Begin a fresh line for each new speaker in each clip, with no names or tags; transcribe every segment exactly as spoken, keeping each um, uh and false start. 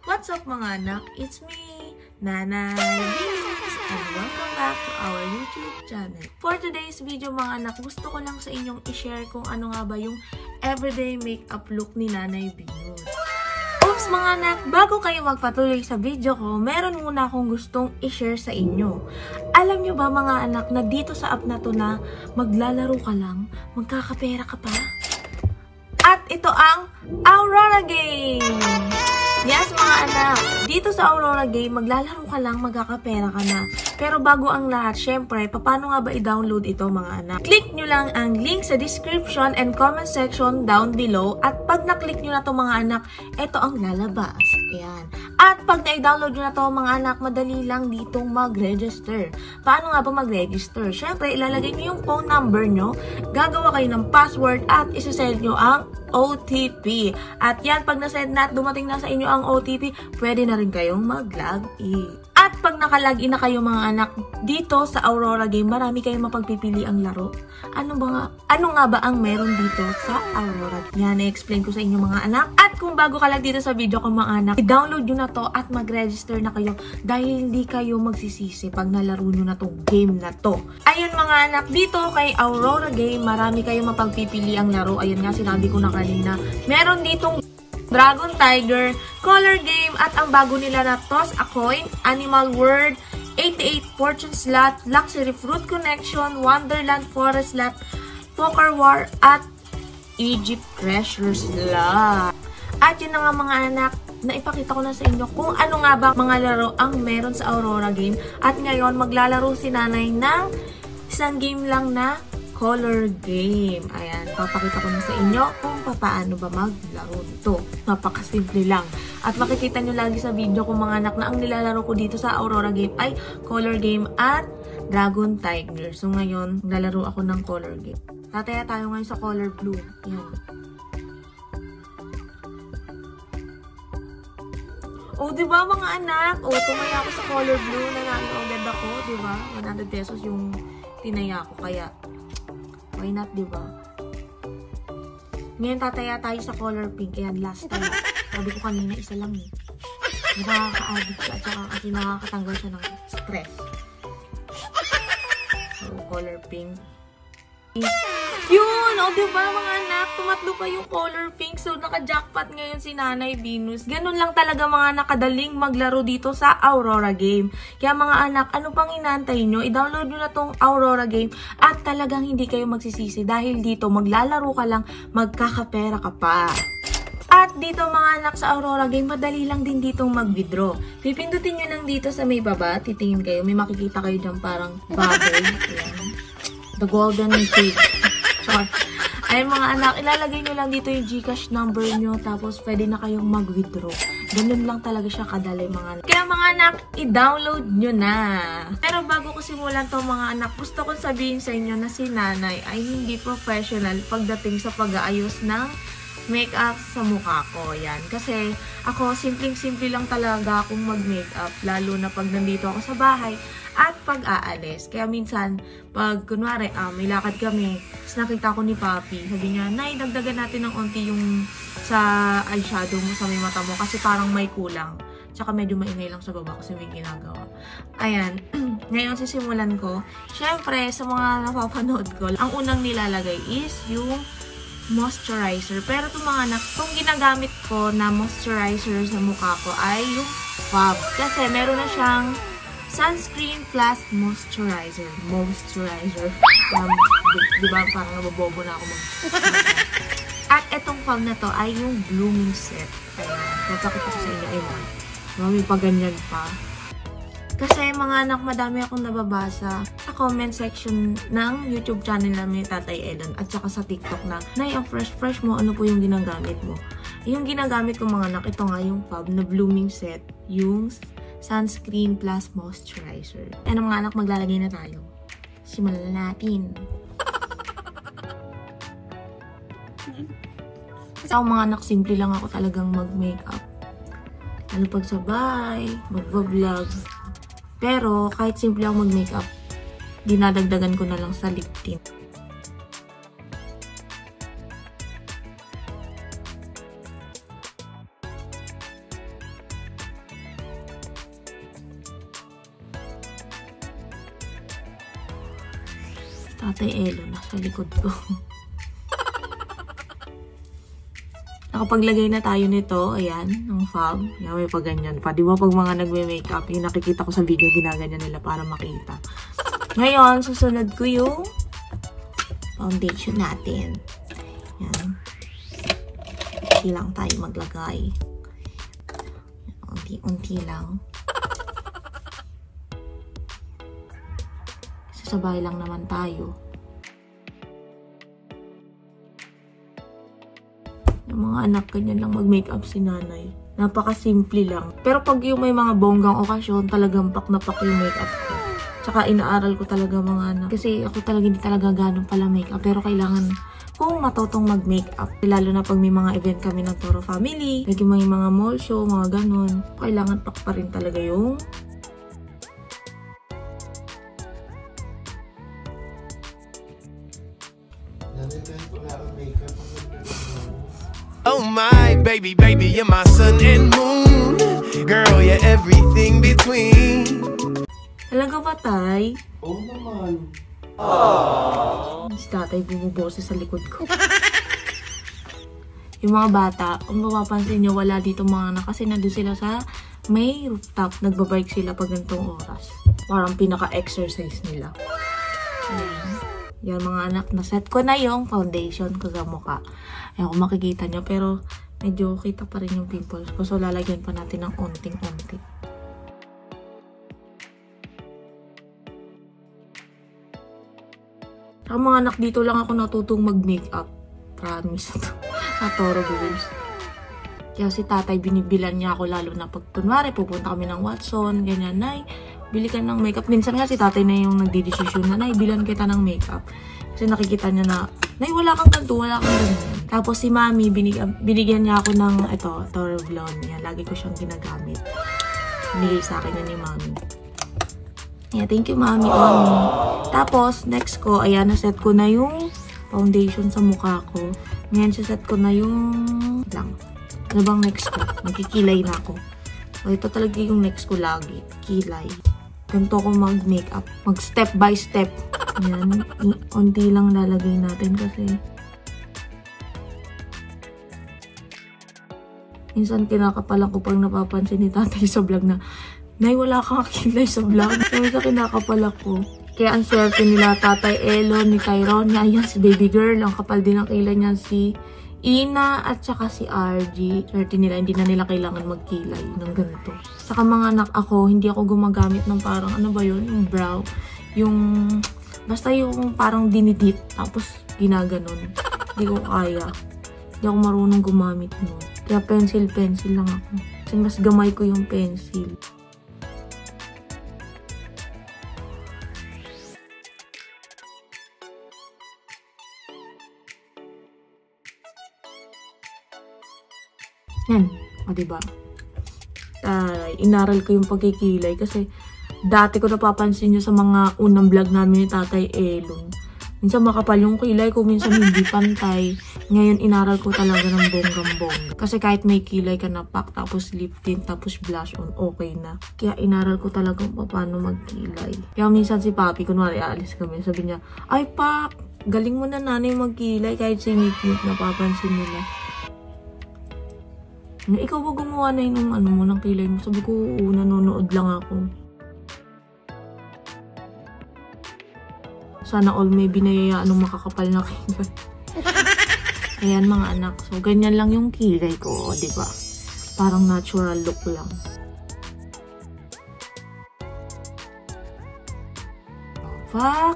What's up mga anak? It's me, Nanay Venus, and welcome back to our YouTube channel. For today's video mga anak, gusto ko lang sa inyong i-share kung ano nga ba yung everyday makeup look ni Nanay Venus. Oops mga anak, bago kayo magpatuloy sa video ko, meron muna akong gustong i-share sa inyo. Alam nyo ba mga anak na dito sa app na to na maglalaro ka lang, magkakapera ka pa? At ito ang Aurora Game! Yes mga anak, dito sa Aurora Game, maglalaro ka lang, magkakapera ka na. Pero bago ang lahat, syempre, paano nga ba i-download ito mga anak? Click nyo lang ang link sa description and comment section down below. At pag na-click nyo na to mga anak, ito ang lalabas. Ayan. At pag na-download nyo na to mga anak, madali lang ditong mag-register. Paano nga ba mag-register? Syempre, ilalagay nyo yung phone number nyo, gagawa kayo ng password at isasend nyo ang O T P. At yan, pag nasend na at dumating na sa inyo ang O T P, pwede na rin kayong mag-log in. At pag nakalog in na kayo mga anak, dito sa Aurora Game, marami kayong mapagpipili ang laro. Ano ba nga, ano nga ba ang meron dito sa Aurora? Yan, na-explain ko sa inyo mga anak. At kung bago ka lang dito sa video ko mga anak, i-download nyo na to at mag-register na kayo dahil hindi kayo magsisisi pag nalaro nyo na tong game na to. Ayun mga anak, dito kay Aurora Game, marami kayong mapagpipili ang laro. Ayun nga, sinabi ko na kanina. Meron ditong Dragon Tiger, Color Game, at ang bago nila na Toss a Coin, Animal World, eighty-eight Fortune Slot, Luxury Fruit Connection, Wonderland Forest Slot, Poker War, at Egypt Treasure Slot. At yun na nga mga anak, naipakita ko na sa inyo kung ano nga ba mga laro ang meron sa Aurora Game. At ngayon, maglalaro si nanay ng isang game lang na Color Game. Ayan, papakita ko na sa inyo kung paano ba maglaro nito. Napakasimple lang. At makikita nyo lagi sa video ko mga anak na ang nilalaro ko dito sa Aurora Game ay Color Game at Dragon Tiger. So ngayon, maglalaro ako ng Color Game. Tataya tayo ngayon sa Color Blue. Ayan. O, oh, diba mga anak? O, oh, tumaya ako sa Color Blue. Nanalo agad ako, diba? one hundred pesos yung tinaya ko. Kaya, why not, diba? Ngayon, tataya tayo sa color pink. Ayan, last time. Sabi ko kanina, isa lang eh. Nakaka-addict siya at saka kasi nakakatanggal siya ng stress. So, color pink. Yun! O, diba mga anak? Tumatlo pa yung color pink. So, naka-jackpot ngayon si Nanay Venus. Ganun lang talaga mga nakadaling maglaro dito sa Aurora Game. Kaya mga anak, ano pang inaantay nyo? I-download nyo na tong Aurora Game at talagang hindi kayo magsisisi dahil dito maglalaro ka lang, magkakapera ka pa. At dito mga anak sa Aurora Game, madali lang din ditong mag-withdraw. Pipindutin nyo lang dito sa may baba, titingin kayo, may makikita kayo dyan parang bubble. Ayan. The golden cake. Char. Ayun mga anak, ilalagay nyo lang dito yung Gcash number nyo, tapos pwede na kayong mag-withdraw. Ganun lang talaga siya kadali mga anak. Kaya mga anak, i-download nyo na. Pero bago ko simulan to mga anak, gusto kong sabihin sa inyo na si nanay ay hindi professional pagdating sa pag-aayos ng makeup sa mukha ko. Yan. Kasi ako, simpleng-simple lang talaga akong mag-makeup, lalo na pag nandito ako sa bahay at pag-aalis. Kaya minsan, pag kunwari, ah, may lakad kami, tapos nakita ko ni Papi, sabi niya, Nay, dagdagan natin ng onti yung sa eyeshadow mo, sa may mata mo, kasi parang may kulang. Tsaka medyo maingay lang sa baba kasi may ginagawa. Ayan. Ngayon, sisimulan ko. Siyempre, sa mga napapanood ko, ang unang nilalagay is yung moisturizer. Pero itong mga anak, itong ginagamit ko na moisturizer sa mukha ko ay yung Fab. Kasi meron na siyang sunscreen plus moisturizer. Moisturizer. Um, di, di ba parang nabobobo na ako mag At itong Fab na to ay yung blooming set. Ayan. Papakita ko sa inyo. Ayan. Mami pa ganyan pa. Kasi mga anak, madami akong nababasa sa comment section ng YouTube channel namin ni Tatay Elon at saka sa TikTok na, Nay, ang fresh-fresh mo, ano po yung ginagamit mo? Yung ginagamit ko mga anak, ito nga yung Fab na blooming set, yung sunscreen plus moisturizer. And mga anak, maglalagay na tayo. Simulan natin. Sa so, mga anak, simple lang ako talagang mag-makeup. Ano pagsabay, mag-vlog. Pero, kahit simple ako mag-makeup, dinadagdagan ko na lang sa lip tint. Tatay Elo nasa likod ko. Nakapaglagay na tayo nito. Ayan, ng fab. Yan, may paganyan pa. Di ba pag mga nagme-makeup, yung nakikita ko sa video, ginaganyan nila para makita. Ngayon, susunod ko yung foundation natin. Yan. Unti lang tayo maglagay. Unti-unti lang. Sasabay lang naman tayo. Yung mga anak, ganyan lang mag-makeup si nanay. Napaka-simple lang. Pero pag yung may mga bonggang okasyon, talagang pak na pak yung makeup ko. Tsaka inaaral ko talaga mga anak. Kasi ako talaga hindi talaga ganun pala makeup. Pero kailangan kung matutong mag-makeup. Lalo na pag may mga event kami ng Toro Family. Lagi may mga mall show, mga ganun. Kailangan pak pa rin talaga yung
oh my baby, baby, you're my sun and moon. Girl, you're everything between.
Talaga ba, tay?
Oo naman.
Aww. Si tatay bumuboses sa likod ko. Yung mga bata, kung mapapansin nyo, wala dito mga anak kasi nandun sila sa may rooftop. Nagbabike sila pag ganitong oras. Parang pinaka-exercise nila. Ayan. Yan mga anak, naset ko na yung foundation ko sa mukha. Ayan kung makikita nyo, pero medyo kita pa rin yung pimples ko. So lalagyan pa natin ng onting-onti. Sa mga anak, dito lang ako natutong mag-makeup. Promise ito. Sa Toro Girls. Kaya si tatay binibilan niya ako, lalo na pag kunwari pupunta kami ng Watson, ganyan, nay, bili ka ng makeup. Minsan nga si tatay na yung nagdidesisyon na, nay, bilan kita ng makeup. Kasi nakikita niya na, nay, wala kang ganito, wala kang ganyan. Tapos si mami, binig binigyan niya ako ng, ito, Toro Blonde. Yan, lagi ko siyang ginagamit. Binigay sa akin yan ni mami. Yeah, thank you, mami. Mami. Tapos, next ko, ayan, naset ko na yung foundation sa mukha ko. Ngayon, saset ko na yung, lang. Ano bang next ko? Magkikilay na ako. So, ito talaga yung next ko lagi. Kilay. Ganito ko mag-makeup. Mag-step by step. Ayan. Unti lang lalagay natin kasi minsan kinakapalan ko pag napapansin ni tatay sa vlog na, nay, wala kang kilay sa vlog. Kaya sa kinakapala ko. Kaya ang swerte nila tatay Elo, ni Tyrone. Ayan, si baby girl. Ang kapal din ang kilay niya si Ina at saka si R G. Swerte nila, hindi na nila kailangan magkilay ng ganito. Saka mga anak ako, hindi ako gumagamit ng parang, ano ba yun? Yung brow. Yung, basta yung parang dinidip. Tapos, ginaganon. Hindi ko kaya. Hindi ako marunong gumamit nun. Kaya pencil-pencil lang ako. Kasi mas gamay ko yung pencil. Yan. O, diba? Uh, inaral ko yung pagkikilay kasi dati ko napapansin nyo sa mga unang vlog namin ni Tatay Elon. Minsan makapal yung kilay ko, minsan hindi pantay. Ngayon, inaral ko talaga ng bonggang-bongga. Kasi kahit may kilay ka na pack, tapos lip tint, tapos blush on, okay na. Kaya inaral ko talaga paano magkilay. Kaya minsan si Papi, kunwari aalis kami, sabi niya, ay Pak, galing mo na nanay magkilay kahit singit-ngit, napapansin nila. Ikaw ba gumawa na yun ng ano mo, ng kilay mo? Sabi ko, oo, nanonood lang ako. Sana all may binayayaan ng makakapal na kilay. Ayan mga anak. So, ganyan lang yung kilay ko, di ba? Parang natural look lang. Fuck!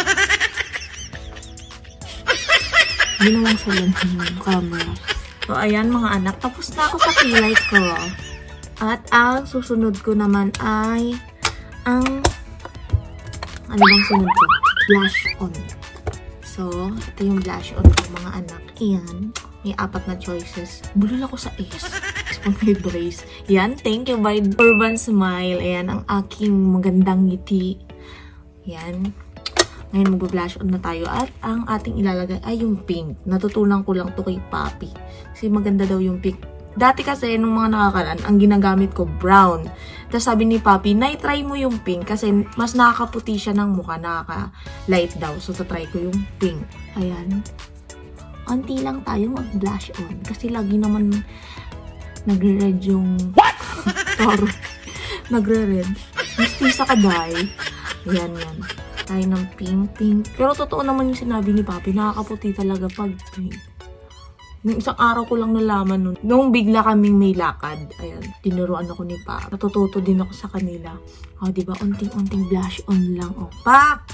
Ginawang sa laman yung camera. So, ayan mga anak. Tapos na ako sa kilay ko. At ang susunod ko naman ay ang ano bang sunod ko? Blush on. So, ito yung blush on ko mga anak. Ayan. May apat na choices. Bulol ako sa S. Pag may brace. Yan. Thank you by Urban Smile. Ayan. Ang aking magandang ngiti. Yan. Ngayon mag-blush on na tayo. At ang ating ilalagay ay yung pink. Natutunan ko lang to kay Papi. Kasi maganda daw yung pink. Dati kasi, nung mga nakakaraan, ang ginagamit ko, brown. Tapos sabi ni Papi, na-try mo yung pink kasi mas nakakaputi siya ng mukha, nakaka-light daw. So, try ko yung pink. Ayan. Unti lang tayo mag-blush on. Kasi lagi naman nagre-red yung... What? Toro. Nagre-red. Mistisa ka, day. Ayan, yan. Tayo ng pink, pink. Pero totoo naman yung sinabi ni Papi, nakakaputi talaga pag pink. Nung isang araw ko lang nalaman nun. Nung bigla kaming may lakad. Ayan, tinuruan ako ni Pa. Natututo din ako sa kanila. O, oh, diba? Unting-unting blush on lang. O, oh, pak!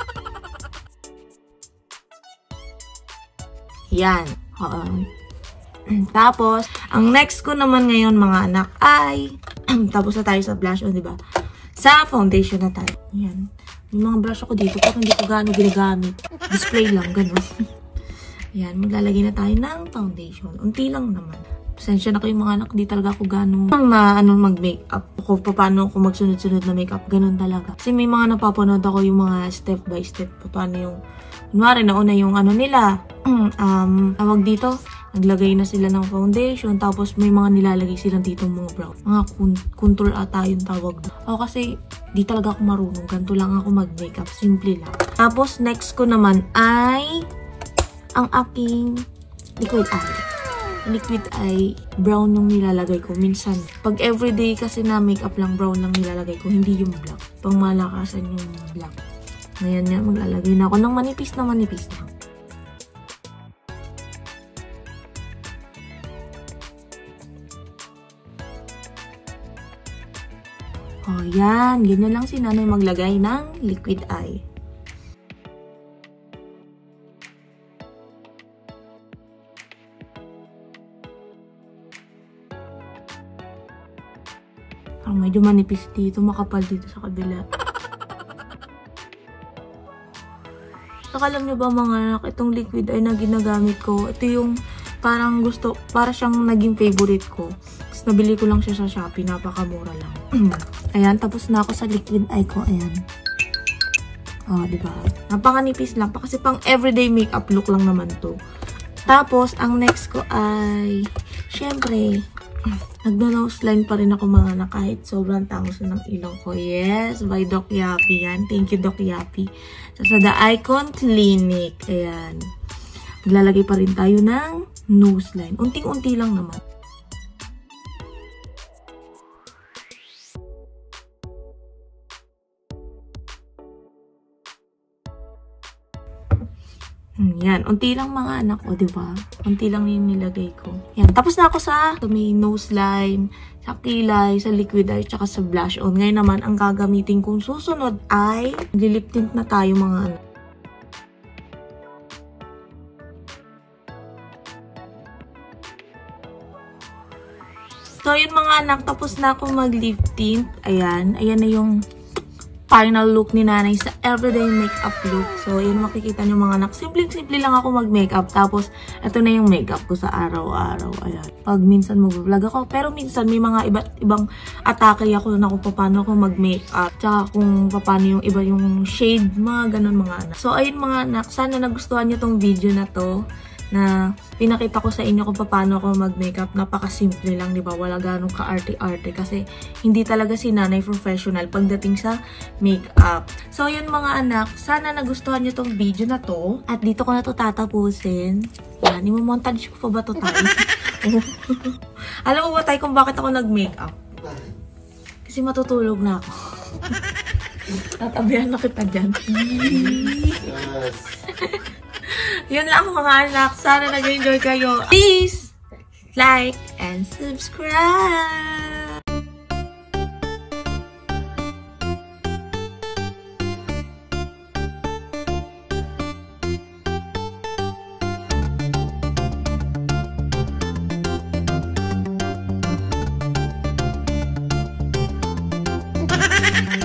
Yan. Oo. Tapos, ang next ko naman ngayon, mga anak, ay... tapos na tayo sa blush on, diba? Sa foundation na tayo. Yan. May mga brush ako dito, pero hindi ko gaano ginagamit. Display lang, ganun. Yan, maglalagay na tayo ng foundation. Unti lang naman. Pasensya na kayo mga anak, di talaga ako gano'n ma, ano, mag-makeup. Ako, paano ako magsunod-sunod na makeup, ganun talaga. Kasi may mga napapanood ako yung mga step by step. Paano yung, kunwari, nauna yung ano nila, um, tawag dito, naglagay na sila ng foundation, tapos may mga nilalagay silang dito mga brown. Mga contour ata yung tawag. Ako kasi, di talaga ako marunong. Ganito lang ako mag-makeup. Simple lang. Tapos, next ko naman ay... ang aking liquid eye. Liquid eye, brown yung nilalagay ko. Minsan, pag everyday kasi na makeup lang, brown lang nilalagay ko. Hindi yung black. Pang malakasan yung black. Ngayon yan, maglalagay na ako ng manipis na manipis lang. O, yan. Ganyan lang si nanay maglagay ng liquid eye. Parang medyo manipis dito, makapal dito sa kabila. Saka alam nyo ba mga anak, itong liquid eye na ginagamit ko, ito yung parang gusto, para siyang naging favorite ko. Tapos nabili ko lang siya sa Shopee, napakamura lang. Ayan, tapos na ako sa liquid eye ko, ayan. Oh, diba? Napakanipis lang pa kasi pang everyday makeup look lang naman to. Tapos, ang next ko ay, syempre, nagno-nose line pa rin ako mga anak kahit sobrang tangos ng ilong ko. Yes, by Doc Yapi yan. Thank you, Doc Yapi. So, sa The Icon Clinic. Ayan. Maglalagay pa rin tayo ng nose line. Unting-unti lang naman. Yan. Unti lang mga anak ko, diba? Unti lang yung nilagay ko. Yan. Tapos na ako sa, sa may nose line, sa kilay, sa liquid eye, tsaka sa blush on. Ngayon naman, ang gagamitin kong susunod ay lip tint na tayo mga anak. So, yun mga anak, tapos na ako mag-lip tint. Ayan. Ayan na yung final look ni nanay sa everyday makeup look. So, yun makikita nyo mga anak. Simple-simple lang ako mag-makeup. Tapos, ito na yung makeup ko sa araw-araw. Ayan. Pag minsan mag-vlog ako. Pero minsan may mga iba't ibang atake ako na kung paano ako mag-makeup. Tsaka kung paano yung iba yung shade. Mga ganun mga anak. So, ayun mga anak. Sana nagustuhan nyo tong video na to. Na pinakita ko sa inyo kung paano ako mag-makeup. Napaka-simple lang, di ba? Wala ganong ka-arte-arte kasi hindi talaga si nanay professional pagdating sa makeup. So, yun mga anak, sana nagustuhan nyo tong video na to. At dito ko na to tatapusin. Yan, imamontage ko pa ba to tayo? Alam mo ba tayo kung bakit ako nag-makeup? Kasi matutulog na ako. Tatabihan na kita dyan. Yes. Yun lang mga anak. Sana nag-enjoy kayo. Please like and subscribe.